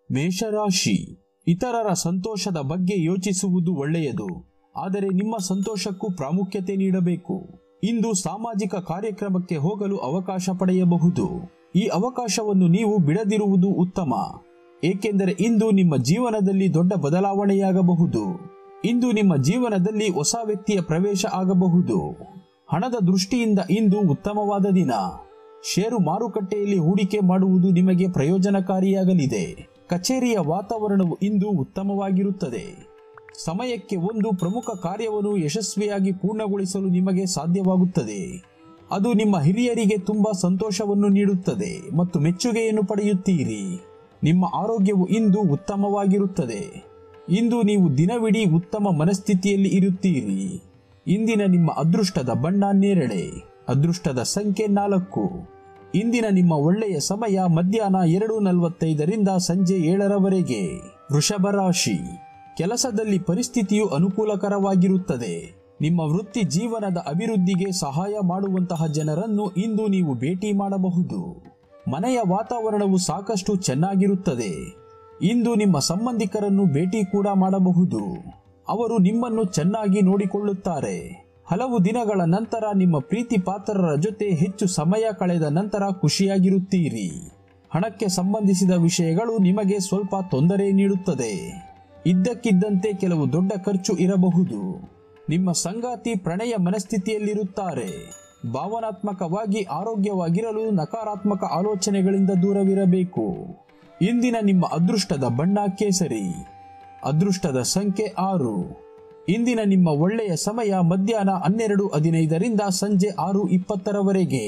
ಮೇಷರಾಶಿ, ಇತರರ ಸಂತೋಷದ ಬಗ್ಗೆ ಯೋಚಿಸುವುದು ಒಳ್ಳೆಯದು, ಆದರೆ ನಿಮ್ಮ ಸಂತೋಷಕ್ಕೂ ಪ್ರಾಮುಖ್ಯತೆ ನೀಡಬೇಕು. ಇಂದು ಸಾಮಾಜಿಕ ಕಾರ್ಯಕ್ರಮಕ್ಕೆ ಹೋಗಲು ಅವಕಾಶ ಪಡೆಯಬಹುದು. ಈ ಅವಕಾಶವನ್ನು ನೀವು ಬಿಡದಿರುವುದು ಉತ್ತಮ, ಏಕೆಂದರೆ ಇಂದು ನಿಮ್ಮ ಜೀವನದಲ್ಲಿ ದೊಡ್ಡ ಬದಲಾವಣೆಯಾಗಬಹುದು. ಇಂದು ನಿಮ್ಮ ಜೀವನದಲ್ಲಿ ಹೊಸ ವ್ಯಕ್ತಿಯ ಪ್ರವೇಶ ಆಗಬಹುದು. ಹಣದ ದೃಷ್ಟಿಯಿಂದ ಇಂದು ಉತ್ತಮವಾದ ದಿನ. ಷೇರು ಮಾರುಕಟ್ಟೆಯಲ್ಲಿ ಹೂಡಿಕೆ ಮಾಡುವುದು ನಿಮಗೆ ಪ್ರಯೋಜನಕಾರಿಯಾಗಲಿದೆ. ಕಚೇರಿಯ ವಾತಾವರಣವು ಇಂದು ಉತ್ತಮವಾಗಿರುತ್ತದೆ. ಸಮಯಕ್ಕೆ ಒಂದು ಪ್ರಮುಖ ಕಾರ್ಯವನ್ನು ಯಶಸ್ವಿಯಾಗಿ ಪೂರ್ಣಗೊಳಿಸಲು ನಿಮಗೆ ಸಾಧ್ಯವಾಗುತ್ತದೆ. ಅದು ನಿಮ್ಮ ಹಿರಿಯರಿಗೆ ತುಂಬಾ ಸಂತೋಷವನ್ನು ನೀಡುತ್ತದೆ ಮತ್ತು ಮೆಚ್ಚುಗೆಯನ್ನು ಪಡೆಯುತ್ತೀರಿ. ನಿಮ್ಮ ಆರೋಗ್ಯವು ಇಂದು ಉತ್ತಮವಾಗಿರುತ್ತದೆ. ಇಂದು ನೀವು ದಿನವಿಡೀ ಉತ್ತಮ ಮನಸ್ಥಿತಿಯಲ್ಲಿ ಇರುತ್ತೀರಿ. ಇಂದಿನ ನಿಮ್ಮ ಅದೃಷ್ಟದ ಬಣ್ಣ ನೇರಳೆ. ಅದೃಷ್ಟದ ಸಂಖ್ಯೆ 4. ಇಂದಿನ ನಿಮ್ಮ ಒಳ್ಳೆಯ ಸಮಯ ಮಧ್ಯಾಹ್ನ 2:45ರಿಂದ ಸಂಜೆ 7ರವರೆಗೆ. ವೃಷಭ ರಾಶಿ, ಕೆಲಸದಲ್ಲಿ ಪರಿಸ್ಥಿತಿಯು ಅನುಕೂಲಕರವಾಗಿರುತ್ತದೆ. ನಿಮ್ಮ ವೃತ್ತಿ ಜೀವನದ ಅಭಿವೃದ್ಧಿಗೆ ಸಹಾಯ ಮಾಡುವಂತಹ ಜನರನ್ನು ಇಂದು ನೀವು ಭೇಟಿ ಮಾಡಬಹುದು. ಮನೆಯ ವಾತಾವರಣವು ಸಾಕಷ್ಟು ಚೆನ್ನಾಗಿರುತ್ತದೆ. ಇಂದು ನಿಮ್ಮ ಸಂಬಂಧಿಕರನ್ನು ಭೇಟಿ ಕೂಡ ಮಾಡಬಹುದು. ಅವರು ನಿಮ್ಮನ್ನು ಚೆನ್ನಾಗಿ ನೋಡಿಕೊಳ್ಳುತ್ತಾರೆ. ಹಲವು ದಿನಗಳ ನಂತರ ನಿಮ್ಮ ಪ್ರೀತಿ ಪಾತ್ರರ ಜೊತೆ ಹೆಚ್ಚು ಸಮಯ ಕಳೆದ ನಂತರ ಖುಷಿಯಾಗಿರುತ್ತೀರಿ. ಹಣಕ್ಕೆ ಸಂಬಂಧಿಸಿದ ವಿಷಯಗಳು ನಿಮಗೆ ಸ್ವಲ್ಪ ತೊಂದರೆ ನೀಡುತ್ತದೆ. ಇದ್ದಕ್ಕಿದ್ದಂತೆ ಕೆಲವು ದೊಡ್ಡ ಖರ್ಚು ಇರಬಹುದು. ನಿಮ್ಮ ಸಂಗಾತಿ ಪ್ರಣಯ ಮನಸ್ಥಿತಿಯಲ್ಲಿರುತ್ತಾರೆ. ಭಾವನಾತ್ಮಕವಾಗಿ ಆರೋಗ್ಯವಾಗಿರಲು ನಕಾರಾತ್ಮಕ ಆಲೋಚನೆಗಳಿಂದ ದೂರವಿರಬೇಕು. ಇಂದಿನ ನಿಮ್ಮ ಅದೃಷ್ಟದ ಬಣ್ಣ ಕೇಸರಿ. ಅದೃಷ್ಟದ ಸಂಖ್ಯೆ 6. ಇಂದಿನ ನಿಮ್ಮ ಒಳ್ಳೆಯ ಸಮಯ ಮಧ್ಯಾಹ್ನ 12:15ರಿಂದ ಸಂಜೆ 6:20ರವರೆಗೆ.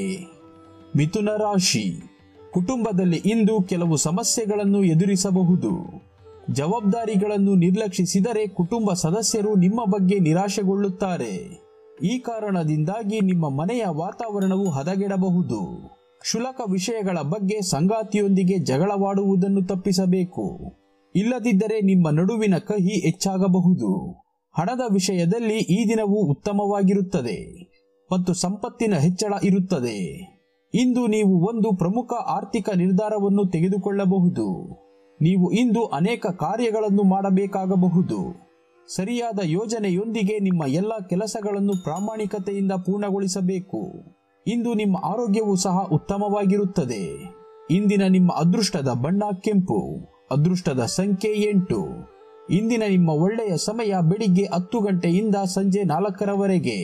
ಮಿಥುನ ರಾಶಿ, ಕುಟುಂಬದಲ್ಲಿ ಇಂದು ಕೆಲವು ಸಮಸ್ಯೆಗಳನ್ನು ಎದುರಿಸಬಹುದು. ಜವಾಬ್ದಾರಿಗಳನ್ನು ನಿರ್ಲಕ್ಷಿಸಿದರೆ ಕುಟುಂಬ ಸದಸ್ಯರು ನಿಮ್ಮ ಬಗ್ಗೆ ನಿರಾಶೆಗೊಳ್ಳುತ್ತಾರೆ. ಈ ಕಾರಣದಿಂದಾಗಿ ನಿಮ್ಮ ಮನೆಯ ವಾತಾವರಣವು ಹದಗೆಡಬಹುದು. ಕ್ಷುಲ್ಲಕ ವಿಷಯಗಳ ಬಗ್ಗೆ ಸಂಗಾತಿಯೊಂದಿಗೆ ಜಗಳವಾಡುವುದನ್ನು ತಪ್ಪಿಸಬೇಕು. ಇಲ್ಲದಿದ್ದರೆ ನಿಮ್ಮ ನಡುವಿನ ಕಹಿ ಹೆಚ್ಚಾಗಬಹುದು. ಹಣದ ವಿಷಯದಲ್ಲಿ ಈ ದಿನವು ಉತ್ತಮವಾಗಿರುತ್ತದೆ ಮತ್ತು ಸಂಪತ್ತಿನ ಹೆಚ್ಚಳ ಇರುತ್ತದೆ. ಇಂದು ನೀವು ಒಂದು ಪ್ರಮುಖ ಆರ್ಥಿಕ ನಿರ್ಧಾರವನ್ನು ತೆಗೆದುಕೊಳ್ಳಬಹುದು. ನೀವು ಇಂದು ಅನೇಕ ಕಾರ್ಯಗಳನ್ನು ಮಾಡಬೇಕಾಗಬಹುದು. ಸರಿಯಾದ ಯೋಜನೆಯೊಂದಿಗೆ ನಿಮ್ಮ ಎಲ್ಲ ಕೆಲಸಗಳನ್ನು ಪ್ರಾಮಾಣಿಕತೆಯಿಂದ ಪೂರ್ಣಗೊಳಿಸಬೇಕು. ಇಂದು ನಿಮ್ಮ ಆರೋಗ್ಯವು ಸಹ ಉತ್ತಮವಾಗಿರುತ್ತದೆ. ಇಂದಿನ ನಿಮ್ಮ ಅದೃಷ್ಟದ ಬಣ್ಣ ಕೆಂಪು. ಅದೃಷ್ಟದ ಸಂಖ್ಯೆ 8. ಇಂದಿನ ನಿಮ್ಮ ಒಳ್ಳೆಯ ಸಮಯ ಬೆಳಿಗ್ಗೆ 10 ಗಂಟೆಯಿಂದ ಸಂಜೆ 4ರವರೆಗೆ.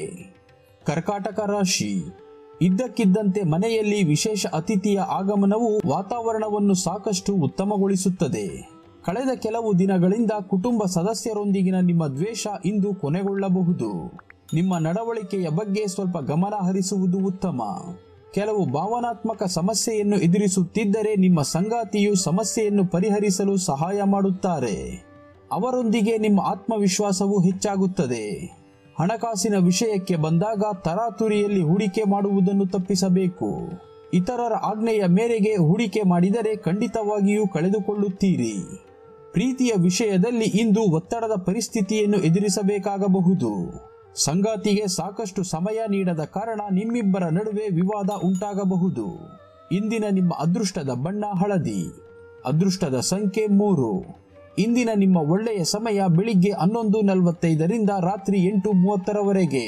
ಕರ್ಕಾಟಕ ರಾಶಿ, ಇದ್ದಕ್ಕಿದ್ದಂತೆ ಮನೆಯಲ್ಲಿ ವಿಶೇಷ ಅತಿಥಿಯ ಆಗಮನವು ವಾತಾವರಣವನ್ನು ಸಾಕಷ್ಟು ಉತ್ತಮಗೊಳಿಸುತ್ತದೆ. ಕಳೆದ ಕೆಲವು ದಿನಗಳಿಂದ ಕುಟುಂಬ ಸದಸ್ಯರೊಂದಿಗಿನ ನಿಮ್ಮ ದ್ವೇಷ ಇಂದು ಕೊನೆಗೊಳ್ಳಬಹುದು. ನಿಮ್ಮ ನಡವಳಿಕೆಯ ಬಗ್ಗೆ ಸ್ವಲ್ಪ ಗಮನ ಹರಿಸುವುದು ಉತ್ತಮ. ಕೆಲವು ಭಾವನಾತ್ಮಕ ಸಮಸ್ಯೆಯನ್ನು ಎದುರಿಸುತ್ತಿದ್ದರೆ ನಿಮ್ಮ ಸಂಗಾತಿಯು ಸಮಸ್ಯೆಯನ್ನು ಪರಿಹರಿಸಲು ಸಹಾಯ ಮಾಡುತ್ತಾರೆ. ಅವರೊಂದಿಗೆ ನಿಮ್ಮ ಆತ್ಮವಿಶ್ವಾಸವು ಹೆಚ್ಚಾಗುತ್ತದೆ. ಹಣಕಾಸಿನ ವಿಷಯಕ್ಕೆ ಬಂದಾಗ ತರಾತುರಿಯಲ್ಲಿ ಹೂಡಿಕೆ ಮಾಡುವುದನ್ನು ತಪ್ಪಿಸಬೇಕು. ಇತರರ ಆಜ್ಞೆಯ ಮೇರೆಗೆ ಹೂಡಿಕೆ ಮಾಡಿದರೆ ಖಂಡಿತವಾಗಿಯೂ ಕಳೆದುಕೊಳ್ಳುತ್ತೀರಿ. ಪ್ರೀತಿಯ ವಿಷಯದಲ್ಲಿ ಇಂದು ಒತ್ತಡದ ಪರಿಸ್ಥಿತಿಯನ್ನು ಎದುರಿಸಬೇಕಾಗಬಹುದು. ಸಂಗಾತಿಗೆ ಸಾಕಷ್ಟು ಸಮಯ ನೀಡದ ಕಾರಣ ನಿಮ್ಮಿಬ್ಬರ ನಡುವೆ ವಿವಾದ ಉಂಟಾಗಬಹುದು. ಇಂದಿನ ನಿಮ್ಮ ಅದೃಷ್ಟದ ಬಣ್ಣ ಹಳದಿ. ಅದೃಷ್ಟದ ಸಂಖ್ಯೆ 3. ಇಂದಿನ ನಿಮ್ಮ ಒಳ್ಳೆಯ ಸಮಯ ಬೆಳಿಗ್ಗೆ 11:45ರಿಂದ ರಾತ್ರಿ 8:30ರವರೆಗೆ.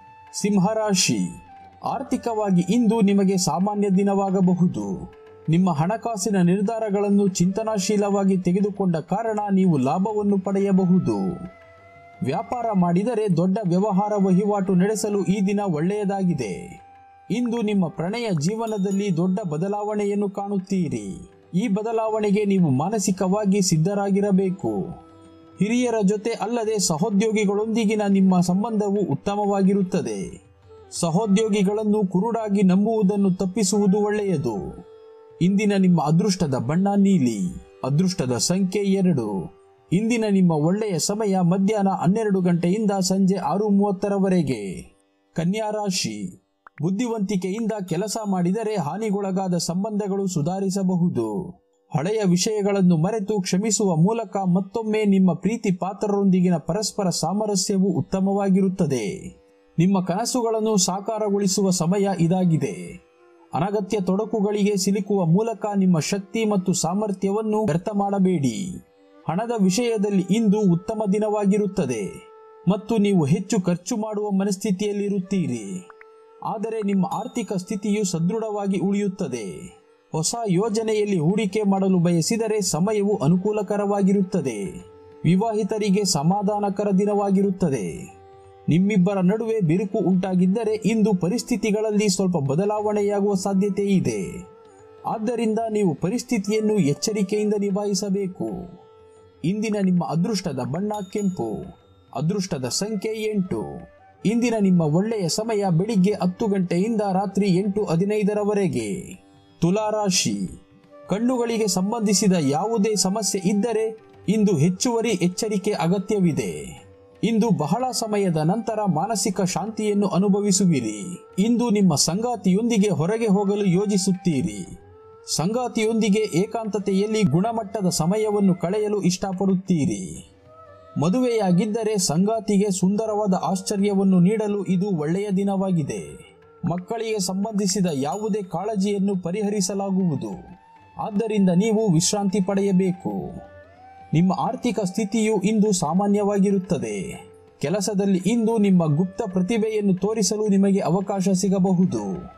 ಸಿಂಹರಾಶಿ, ಆರ್ಥಿಕವಾಗಿ ಇಂದು ನಿಮಗೆ ಸಾಮಾನ್ಯ ದಿನವಾಗಬಹುದು. ನಿಮ್ಮ ಹಣಕಾಸಿನ ನಿರ್ಧಾರಗಳನ್ನು ಚಿಂತನಾಶೀಲವಾಗಿ ತೆಗೆದುಕೊಂಡ ಕಾರಣ ನೀವು ಲಾಭವನ್ನು ಪಡೆಯಬಹುದು. ವ್ಯಾಪಾರ ಮಾಡಿದರೆ ದೊಡ್ಡ ವ್ಯವಹಾರ ವಹಿವಾಟು ನಡೆಸಲು ಈ ದಿನ ಒಳ್ಳೆಯದಾಗಿದೆ. ಇಂದು ನಿಮ್ಮ ಪ್ರಣಯ ಜೀವನದಲ್ಲಿ ದೊಡ್ಡ ಬದಲಾವಣೆಯನ್ನು ಕಾಣುತ್ತೀರಿ. ಈ ಬದಲಾವಣೆಗೆ ನೀವು ಮಾನಸಿಕವಾಗಿ ಸಿದ್ಧರಾಗಿರಬೇಕು. ಹಿರಿಯರ ಜೊತೆ ಅಲ್ಲದೆ ಸಹೋದ್ಯೋಗಿಗಳೊಂದಿಗಿನ ನಿಮ್ಮ ಸಂಬಂಧವು ಉತ್ತಮವಾಗಿರುತ್ತದೆ. ಸಹೋದ್ಯೋಗಿಗಳನ್ನು ಕುರುಡಾಗಿ ನಂಬುವುದನ್ನು ತಪ್ಪಿಸುವುದು ಒಳ್ಳೆಯದು. ಇಂದಿನ ನಿಮ್ಮ ಅದೃಷ್ಟದ ಬಣ್ಣ ನೀಲಿ. ಅದೃಷ್ಟದ ಸಂಖ್ಯೆ 2. ಇಂದಿನ ನಿಮ್ಮ ಒಳ್ಳೆಯ ಸಮಯ ಮಧ್ಯಾಹ್ನ 12 ಗಂಟೆಯಿಂದ ಸಂಜೆ 6:30ರವರೆಗೆ. ಕನ್ಯಾ ರಾಶಿ, ಬುದ್ಧಿವಂತಿಕೆಯಿಂದ ಕೆಲಸ ಮಾಡಿದರೆ ಹಾನಿಗೊಳಗಾದ ಸಂಬಂಧಗಳು ಸುಧಾರಿಸಬಹುದು. ಹಳೆಯ ವಿಷಯಗಳನ್ನು ಮರೆತು ಕ್ಷಮಿಸುವ ಮೂಲಕ ಮತ್ತೊಮ್ಮೆ ನಿಮ್ಮ ಪ್ರೀತಿ ಪಾತ್ರರೊಂದಿಗಿನ ಪರಸ್ಪರ ಸಾಮರಸ್ಯವು ಉತ್ತಮವಾಗಿರುತ್ತದೆ. ನಿಮ್ಮ ಕನಸುಗಳನ್ನು ಸಾಕಾರಗೊಳಿಸುವ ಸಮಯ ಇದಾಗಿದೆ. ಅನಗತ್ಯ ತೊಡಕುಗಳಿಗೆ ಸಿಲುಕುವ ಮೂಲಕ ನಿಮ್ಮ ಶಕ್ತಿ ಮತ್ತು ಸಾಮರ್ಥ್ಯವನ್ನು ವ್ಯರ್ಥ ಮಾಡಬೇಡಿ. ಹಣದ ವಿಷಯದಲ್ಲಿ ಇಂದು ಉತ್ತಮ ದಿನವಾಗಿರುತ್ತದೆ ಮತ್ತು ನೀವು ಹೆಚ್ಚು ಖರ್ಚು ಮಾಡುವ ಮನಸ್ಥಿತಿಯಲ್ಲಿರುತ್ತೀರಿ. ಆದರೆ ನಿಮ್ಮ ಆರ್ಥಿಕ ಸ್ಥಿತಿಯು ಸದೃಢವಾಗಿ ಉಳಿಯುತ್ತದೆ. ಹೊಸ ಯೋಜನೆಯಲ್ಲಿ ಹೂಡಿಕೆ ಮಾಡಲು ಬಯಸಿದರೆ ಸಮಯವು ಅನುಕೂಲಕರವಾಗಿರುತ್ತದೆ. ವಿವಾಹಿತರಿಗೆ ಸಮಾಧಾನಕರ ದಿನವಾಗಿರುತ್ತದೆ. ನಿಮ್ಮಿಬ್ಬರ ನಡುವೆ ಬಿರುಕು ಉಂಟಾಗಿದ್ದರೆ ಇಂದು ಪರಿಸ್ಥಿತಿಗಳಲ್ಲಿ ಸ್ವಲ್ಪ ಬದಲಾವಣೆಯಾಗುವ ಸಾಧ್ಯತೆ ಇದೆ. ಆದ್ದರಿಂದ ನೀವು ಪರಿಸ್ಥಿತಿಯನ್ನು ಎಚ್ಚರಿಕೆಯಿಂದ ನಿಭಾಯಿಸಬೇಕು. ಇಂದಿನ ನಿಮ್ಮ ಅದೃಷ್ಟದ ಬಣ್ಣ ಕೆಂಪು. ಅದೃಷ್ಟದ ಸಂಖ್ಯೆ 8. ಇಂದಿನ ನಿಮ್ಮ ಒಳ್ಳೆಯ ಸಮಯ ಬೆಳಿಗ್ಗೆ 10 ಗಂಟೆಯಿಂದ ರಾತ್ರಿ 8:15 ತುಲಾ ರಾಶಿ. ಕಣ್ಣುಗಳಿಗೆ ಸಂಬಂಧಿಸಿದ ಯಾವುದೇ ಸಮಸ್ಯೆ ಇದ್ದರೆ ಇಂದು ಹೆಚ್ಚುವರಿ ಎಚ್ಚರಿಕೆ ಅಗತ್ಯವಿದೆ. ಇಂದು ಬಹಳ ಸಮಯದ ನಂತರ ಮಾನಸಿಕ ಶಾಂತಿಯನ್ನು ಅನುಭವಿಸುವಿರಿ. ಇಂದು ನಿಮ್ಮ ಸಂಗಾತಿಯೊಂದಿಗೆ ಹೊರಗೆ ಹೋಗಲು ಯೋಜಿಸುತ್ತೀರಿ. ಸಂಗಾತಿಯೊಂದಿಗೆ ಏಕಾಂತತೆಯಲ್ಲಿ ಗುಣಮಟ್ಟದ ಸಮಯವನ್ನು ಕಳೆಯಲು ಇಷ್ಟಪಡುತ್ತೀರಿ. ಮದುವೆಯಾಗಿದ್ದರೆ ಸಂಗಾತಿಗೆ ಸುಂದರವಾದ ಆಶ್ಚರ್ಯವನ್ನು ನೀಡಲು ಇದು ಒಳ್ಳೆಯ ದಿನವಾಗಿದೆ. ಮಕ್ಕಳಿಗೆ ಸಂಬಂಧಿಸಿದ ಯಾವುದೇ ಕಾಳಜಿಯನ್ನು ಪರಿಹರಿಸಲಾಗುವುದು. ಆದ್ದರಿಂದ ನೀವು ವಿಶ್ರಾಂತಿ ಪಡೆಯಬೇಕು. ನಿಮ್ಮ ಆರ್ಥಿಕ ಸ್ಥಿತಿಯು ಇಂದು ಸಾಮಾನ್ಯವಾಗಿರುತ್ತದೆ. ಕೆಲಸದಲ್ಲಿ ಇಂದು ನಿಮ್ಮ ಗುಪ್ತ ಪ್ರತಿಭೆಯನ್ನು ತೋರಿಸಲು ನಿಮಗೆ ಅವಕಾಶ ಸಿಗಬಹುದು.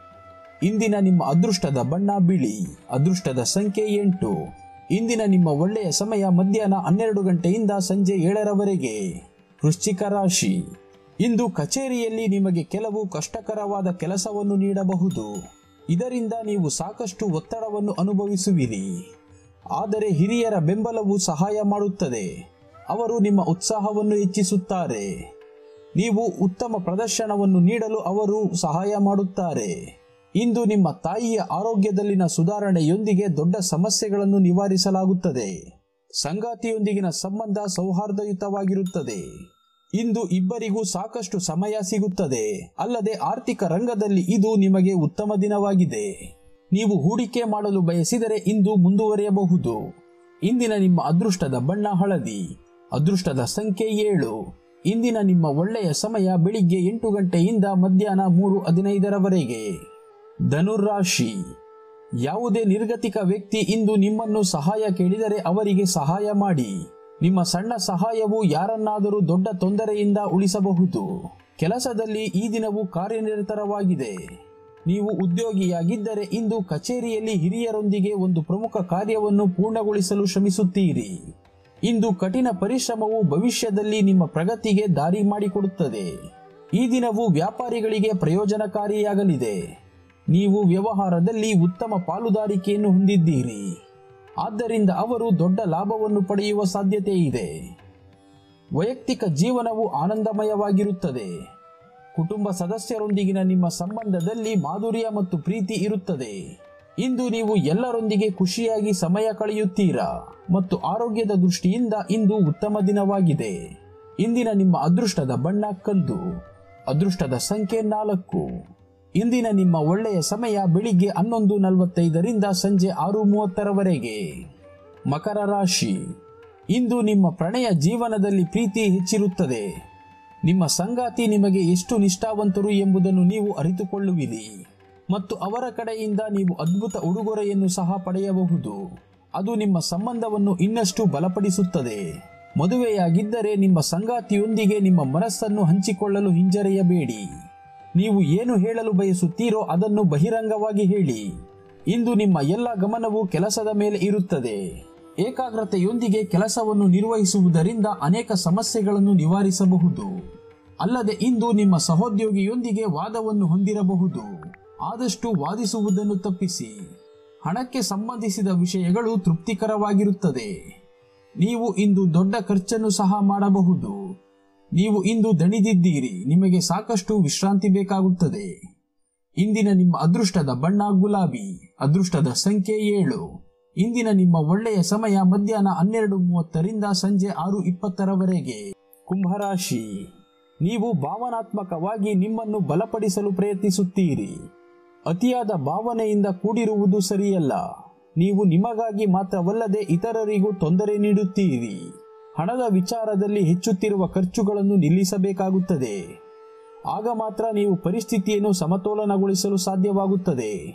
ಇಂದಿನ ನಿಮ್ಮ ಅದೃಷ್ಟದ ಬಣ್ಣ ಬಿಳಿ. ಅದೃಷ್ಟದ ಸಂಖ್ಯೆ 8. ಇಂದಿನ ನಿಮ್ಮ ಒಳ್ಳೆಯ ಸಮಯ ಮಧ್ಯಾಹ್ನ 12 ಗಂಟೆಯಿಂದ ಸಂಜೆ 7 ವೃಶ್ಚಿಕ ರಾಶಿ. ಇಂದು ಕಚೇರಿಯಲ್ಲಿ ನಿಮಗೆ ಕೆಲವು ಕಷ್ಟಕರವಾದ ಕೆಲಸವನ್ನು ನೀಡಬಹುದು. ಇದರಿಂದ ನೀವು ಸಾಕಷ್ಟು ಒತ್ತಡವನ್ನು ಅನುಭವಿಸುವಿರಿ. ಆದರೆ ಹಿರಿಯರ ಬೆಂಬಲವು ಸಹಾಯ ಮಾಡುತ್ತದೆ. ಅವರು ನಿಮ್ಮ ಉತ್ಸಾಹವನ್ನು ಹೆಚ್ಚಿಸುತ್ತಾರೆ. ನೀವು ಉತ್ತಮ ಪ್ರದರ್ಶನವನ್ನು ನೀಡಲು ಅವರು ಸಹಾಯ ಮಾಡುತ್ತಾರೆ. ಇಂದು ನಿಮ್ಮ ತಾಯಿಯ ಆರೋಗ್ಯದಲ್ಲಿನ ಸುಧಾರಣೆಯೊಂದಿಗೆ ದೊಡ್ಡ ಸಮಸ್ಯೆಗಳನ್ನು ನಿವಾರಿಸಲಾಗುತ್ತದೆ. ಸಂಗಾತಿಯೊಂದಿಗಿನ ಸಂಬಂಧ ಸೌಹಾರ್ದಯುತವಾಗಿರುತ್ತದೆ. ಇಂದು ಇಬ್ಬರಿಗೂ ಸಾಕಷ್ಟು ಸಮಯ ಸಿಗುತ್ತದೆ. ಅಲ್ಲದೆ ಆರ್ಥಿಕ ರಂಗದಲ್ಲಿ ಇದು ನಿಮಗೆ ಉತ್ತಮ ದಿನವಾಗಿದೆ. ನೀವು ಹೂಡಿಕೆ ಮಾಡಲು ಬಯಸಿದರೆ ಇಂದು ಮುಂದುವರಿಯಬಹುದು. ಇಂದಿನ ನಿಮ್ಮ ಅದೃಷ್ಟದ ಬಣ್ಣ ಹಳದಿ. ಅದೃಷ್ಟದ ಸಂಖ್ಯೆ 7. ಇಂದಿನ ನಿಮ್ಮ ಒಳ್ಳೆಯ ಸಮಯ ಬೆಳಿಗ್ಗೆ 8 ಗಂಟೆಯಿಂದ ಮಧ್ಯಾಹ್ನ 3:15 ಧನುರಾಶಿ. ಯಾವುದೇ ನಿರ್ಗತಿಕ ವ್ಯಕ್ತಿ ಇಂದು ನಿಮ್ಮನ್ನು ಸಹಾಯ ಕೇಳಿದರೆ ಅವರಿಗೆ ಸಹಾಯ ಮಾಡಿ. ನಿಮ್ಮ ಸಣ್ಣ ಸಹಾಯವು ಯಾರನ್ನಾದರೂ ದೊಡ್ಡ ತೊಂದರೆಯಿಂದ ಉಳಿಸಬಹುದು. ಕೆಲಸದಲ್ಲಿ ಈ ದಿನವು ಕಾರ್ಯನಿರತವಾಗಿದೆ. ನೀವು ಉದ್ಯೋಗಿಯಾಗಿದ್ದರೆ ಇಂದು ಕಚೇರಿಯಲ್ಲಿ ಹಿರಿಯರೊಂದಿಗೆ ಒಂದು ಪ್ರಮುಖ ಕಾರ್ಯವನ್ನು ಪೂರ್ಣಗೊಳಿಸಲು ಶ್ರಮಿಸುತ್ತೀರಿ. ಇಂದು ಕಠಿಣ ಪರಿಶ್ರಮವು ಭವಿಷ್ಯದಲ್ಲಿ ನಿಮ್ಮ ಪ್ರಗತಿಗೆ ದಾರಿ ಮಾಡಿಕೊಡುತ್ತದೆ. ಈ ದಿನವು ವ್ಯಾಪಾರಿಗಳಿಗೆ ಪ್ರಯೋಜನಕಾರಿಯಾಗಲಿದೆ. ನೀವು ವ್ಯವಹಾರದಲ್ಲಿ ಉತ್ತಮ ಪಾಲುದಾರಿಕೆಯನ್ನು ಹೊಂದಿದ್ದೀರಿ. ಆದ್ದರಿಂದ ಅವರು ದೊಡ್ಡ ಲಾಭವನ್ನು ಪಡೆಯುವ ಸಾಧ್ಯತೆ ಇದೆ. ವೈಯಕ್ತಿಕ ಜೀವನವು ಆನಂದಮಯವಾಗಿರುತ್ತದೆ. ಕುಟುಂಬ ಸದಸ್ಯರೊಂದಿಗಿನ ನಿಮ್ಮ ಸಂಬಂಧದಲ್ಲಿ ಮಾಧುರ್ಯ ಮತ್ತು ಪ್ರೀತಿ ಇರುತ್ತದೆ. ಇಂದು ನೀವು ಎಲ್ಲರೊಂದಿಗೆ ಖುಷಿಯಾಗಿ ಸಮಯ ಕಳೆಯುತ್ತೀರಾ ಮತ್ತು ಆರೋಗ್ಯದ ದೃಷ್ಟಿಯಿಂದ ಇಂದು ಉತ್ತಮ ದಿನವಾಗಿದೆ. ಇಂದಿನ ನಿಮ್ಮ ಅದೃಷ್ಟದ ಬಣ್ಣ ಕಂದು. ಅದೃಷ್ಟದ ಸಂಖ್ಯೆ 4. ಇಂದಿನ ನಿಮ್ಮ ಒಳ್ಳೆಯ ಸಮಯ ಬೆಳಿಗ್ಗೆ 11:45 ಸಂಜೆ 6:30 ಮಕರ ರಾಶಿ. ಇಂದು ನಿಮ್ಮ ಪ್ರಣಯ ಜೀವನದಲ್ಲಿ ಪ್ರೀತಿ ಹೆಚ್ಚಿರುತ್ತದೆ. ನಿಮ್ಮ ಸಂಗಾತಿ ನಿಮಗೆ ಎಷ್ಟು ನಿಷ್ಠಾವಂತರು ಎಂಬುದನ್ನು ನೀವು ಅರಿತುಕೊಳ್ಳುವಿರಿ ಮತ್ತು ಅವರ ಕಡೆಯಿಂದ ನೀವು ಅದ್ಭುತ ಉಡುಗೊರೆಯನ್ನು ಸಹ ಪಡೆಯಬಹುದು. ಅದು ನಿಮ್ಮ ಸಂಬಂಧವನ್ನು ಇನ್ನಷ್ಟು ಬಲಪಡಿಸುತ್ತದೆ. ಮದುವೆಯಾಗಿದ್ದರೆ ನಿಮ್ಮ ಸಂಗಾತಿಯೊಂದಿಗೆ ನಿಮ್ಮ ಮನಸ್ಸನ್ನು ಹಂಚಿಕೊಳ್ಳಲು ಹಿಂಜರಿಯಬೇಡಿ. ನೀವು ಏನು ಹೇಳಲು ಬಯಸುತ್ತೀರೋ ಅದನ್ನು ಬಹಿರಂಗವಾಗಿ ಹೇಳಿ. ಇಂದು ನಿಮ್ಮ ಎಲ್ಲ ಗಮನವು ಕೆಲಸದ ಮೇಲೆ ಇರುತ್ತದೆ. ಏಕಾಗ್ರತೆಯೊಂದಿಗೆ ಕೆಲಸವನ್ನು ನಿರ್ವಹಿಸುವುದರಿಂದ ಅನೇಕ ಸಮಸ್ಯೆಗಳನ್ನು ನಿವಾರಿಸಬಹುದು. ಅಲ್ಲದೆ ಇಂದು ನಿಮ್ಮ ಸಹೋದ್ಯೋಗಿಯೊಂದಿಗೆ ವಾದವನ್ನು ಹೊಂದಿರಬಹುದು. ಆದಷ್ಟು ವಾದಿಸುವುದನ್ನು ತಪ್ಪಿಸಿ. ಹಣಕ್ಕೆ ಸಂಬಂಧಿಸಿದ ವಿಷಯಗಳು ತೃಪ್ತಿಕರವಾಗಿರುತ್ತದೆ. ನೀವು ಇಂದು ದೊಡ್ಡ ಖರ್ಚನ್ನು ಸಹ ಮಾಡಬಹುದು. ನೀವು ಇಂದು ದಣಿದಿದ್ದೀರಿ. ನಿಮಗೆ ಸಾಕಷ್ಟು ವಿಶ್ರಾಂತಿ ಬೇಕಾಗುತ್ತದೆ. ಇಂದಿನ ನಿಮ್ಮ ಅದೃಷ್ಟದ ಬಣ್ಣ ಗುಲಾಬಿ. ಅದೃಷ್ಟದ ಸಂಖ್ಯೆ 7. ಇಂದಿನ ನಿಮ್ಮ ಒಳ್ಳೆಯ ಸಮಯ ಮಧ್ಯಾಹ್ನ 12:30 ಸಂಜೆ 6:20 ಕುಂಭರಾಶಿ. ನೀವು ಭಾವನಾತ್ಮಕವಾಗಿ ನಿಮ್ಮನ್ನು ಬಲಪಡಿಸಲು ಪ್ರಯತ್ನಿಸುತ್ತೀರಿ. ಅತಿಯಾದ ಭಾವನೆಯಿಂದ ಕೂಡಿರುವುದು ಸರಿಯಲ್ಲ. ನೀವು ನಿಮಗಾಗಿ ಮಾತ್ರವಲ್ಲದೆ ಇತರರಿಗೂ ತೊಂದರೆ ನೀಡುತ್ತೀರಿ. ಹಣದ ವಿಚಾರದಲ್ಲಿ ಹೆಚ್ಚುತ್ತಿರುವ ಖರ್ಚುಗಳನ್ನು ನಿಲ್ಲಿಸಬೇಕಾಗುತ್ತದೆ. ಆಗ ಮಾತ್ರ ನೀವು ಪರಿಸ್ಥಿತಿಯನ್ನು ಸಮತೋಲನಗೊಳಿಸಲು ಸಾಧ್ಯವಾಗುತ್ತದೆ.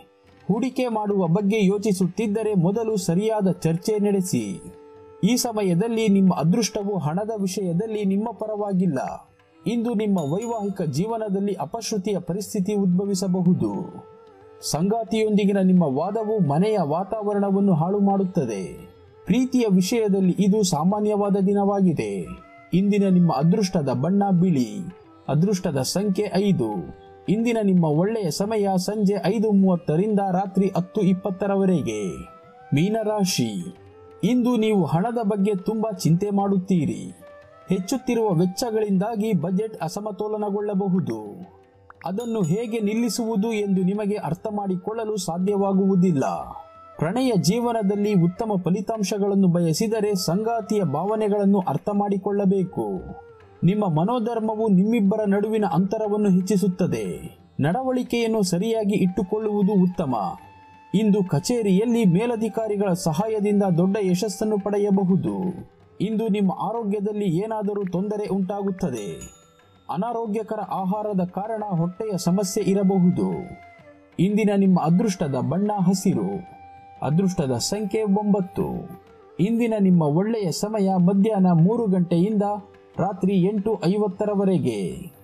ಹೂಡಿಕೆ ಮಾಡುವ ಬಗ್ಗೆ ಯೋಚಿಸುತ್ತಿದ್ದರೆ ಮೊದಲು ಸರಿಯಾದ ಚರ್ಚೆ ನಡೆಸಿ. ಈ ಸಮಯದಲ್ಲಿ ನಿಮ್ಮ ಅದೃಷ್ಟವು ಹಣದ ವಿಷಯದಲ್ಲಿ ನಿಮ್ಮ ಪರವಾಗಿಲ್ಲ. ಇಂದು ನಿಮ್ಮ ವೈವಾಹಿಕ ಜೀವನದಲ್ಲಿ ಅಪಶ್ರುತಿಯ ಪರಿಸ್ಥಿತಿ ಉದ್ಭವಿಸಬಹುದು. ಸಂಗಾತಿಯೊಂದಿಗಿನ ನಿಮ್ಮ ವಾದವು ಮನೆಯ ವಾತಾವರಣವನ್ನು ಹಾಳು ಮಾಡುತ್ತದೆ. ಪ್ರೀತಿಯ ವಿಷಯದಲ್ಲಿ ಇದು ಸಾಮಾನ್ಯವಾದ ದಿನವಾಗಿದೆ. ಇಂದಿನ ನಿಮ್ಮ ಅದೃಷ್ಟದ ಬಣ್ಣ ಬಿಳಿ. ಅದೃಷ್ಟದ ಸಂಖ್ಯೆ 5. ಇಂದಿನ ನಿಮ್ಮ ಒಳ್ಳೆಯ ಸಮಯ ಸಂಜೆ 5:30 ರಿಂದ ರಾತ್ರಿ 10:20 ಮೀನರಾಶಿ. ಇಂದು ನೀವು ಹಣದ ಬಗ್ಗೆ ತುಂಬಾ ಚಿಂತೆ ಮಾಡುತ್ತೀರಿ. ಹೆಚ್ಚುತ್ತಿರುವ ವೆಚ್ಚಗಳಿಂದಾಗಿ ಬಜೆಟ್ ಅಸಮತೋಲನಗೊಳ್ಳಬಹುದು. ಅದನ್ನು ಹೇಗೆ ನಿಲ್ಲಿಸುವುದು ಎಂದು ನಿಮಗೆ ಅರ್ಥ ಮಾಡಿಕೊಳ್ಳಲು ಸಾಧ್ಯವಾಗುವುದಿಲ್ಲ. ಪ್ರಣಯ ಜೀವನದಲ್ಲಿ ಉತ್ತಮ ಫಲಿತಾಂಶಗಳನ್ನು ಬಯಸಿದರೆ ಸಂಗಾತಿಯ ಭಾವನೆಗಳನ್ನು ಅರ್ಥ ಮಾಡಿಕೊಳ್ಳಬೇಕು. ನಿಮ್ಮ ಮನೋಧರ್ಮವು ನಿಮ್ಮಿಬ್ಬರ ನಡುವಿನ ಅಂತರವನ್ನು ಹೆಚ್ಚಿಸುತ್ತದೆ. ನಡವಳಿಕೆಯನ್ನು ಸರಿಯಾಗಿ ಇಟ್ಟುಕೊಳ್ಳುವುದು ಉತ್ತಮ. ಇಂದು ಕಚೇರಿಯಲ್ಲಿ ಮೇಲಧಿಕಾರಿಗಳ ಸಹಾಯದಿಂದ ದೊಡ್ಡ ಯಶಸ್ಸನ್ನು ಪಡೆಯಬಹುದು. ಇಂದು ನಿಮ್ಮ ಆರೋಗ್ಯದಲ್ಲಿ ಏನಾದರೂ ತೊಂದರೆ ಉಂಟಾಗುತ್ತದೆ. ಅನಾರೋಗ್ಯಕರ ಆಹಾರದ ಕಾರಣ ಹೊಟ್ಟೆಯ ಸಮಸ್ಯೆ ಇರಬಹುದು. ಇಂದಿನ ನಿಮ್ಮ ಅದೃಷ್ಟದ ಬಣ್ಣ ಹಸಿರು. ಅದೃಷ್ಟದ ಸಂಖ್ಯೆ 9. ಇಂದಿನ ನಿಮ್ಮ ಒಳ್ಳೆಯ ಸಮಯ ಮಧ್ಯಾಹ್ನ 3 ಗಂಟೆಯಿಂದ ರಾತ್ರಿ 8:50